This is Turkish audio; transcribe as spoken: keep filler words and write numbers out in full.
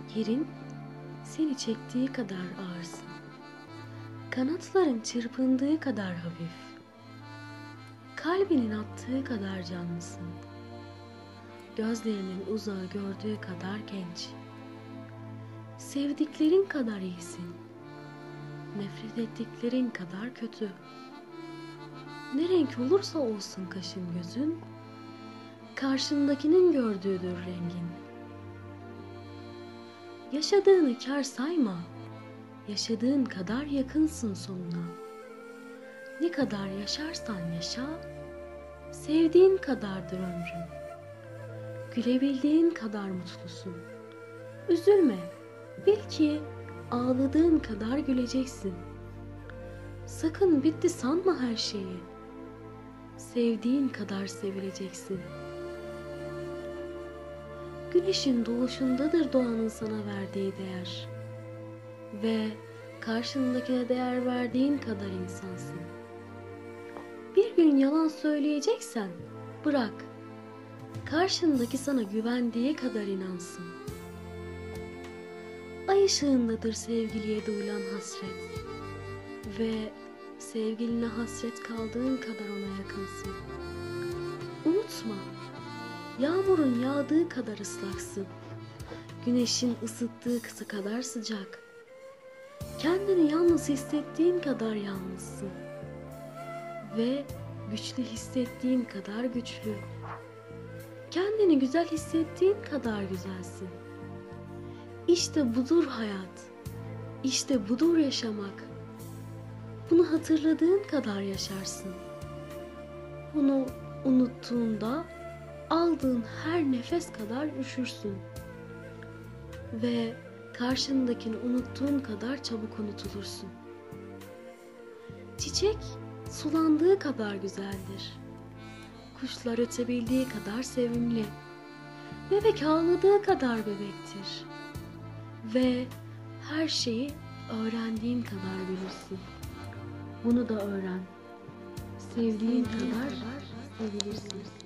Yerin seni çektiği kadar ağırsın. Kanatların çırpındığı kadar hafif. Kalbinin attığı kadar canlısın. Gözlerinin uzağı gördüğü kadar genç. Sevdiklerin kadar iyisin. Nefret ettiklerin kadar kötü. Ne renk olursa olsun kaşın gözün, karşındakinin gördüğüdür rengin. Yaşadığını kâr sayma, yaşadığın kadar yakınsın sonuna. Ne kadar yaşarsan yaşa, sevdiğin kadardır ömrün. Gülebildiğin kadar mutlusun. Üzülme, bil ki ağladığın kadar güleceksin. Sakın bitti sanma her şeyi. Sevdiğin kadar sevileceksin. Güneşin doğuşundadır doğanın sana verdiği değer. Ve karşındakine değer verdiğin kadar insansın. Bir gün yalan söyleyeceksen bırak. Karşındaki sana güvendiği kadar inansın. Ay ışığındadır sevgiliye duyulan hasret. Ve sevgiline hasret kaldığın kadar ona yakınsın. Unutma, yağmurun yağdığı kadar ıslaksın. Güneşin ısıttığı kısa kadar sıcak. Kendini yalnız hissettiğin kadar yalnızsın. Ve güçlü hissettiğin kadar güçlü. Kendini güzel hissettiğin kadar güzelsin. İşte budur hayat. İşte budur yaşamak. Bunu hatırladığın kadar yaşarsın. Bunu unuttuğunda aldığın her nefes kadar üşürsün. Ve karşındakini unuttuğun kadar çabuk unutulursun. Çiçek sulandığı kadar güzeldir. Kuşlar ötebildiği kadar sevimli. Bebek ağladığı kadar bebektir. Ve her şeyi öğrendiğin kadar bilirsin. Bunu da öğren. Sevdiğin kadar sevilirsin.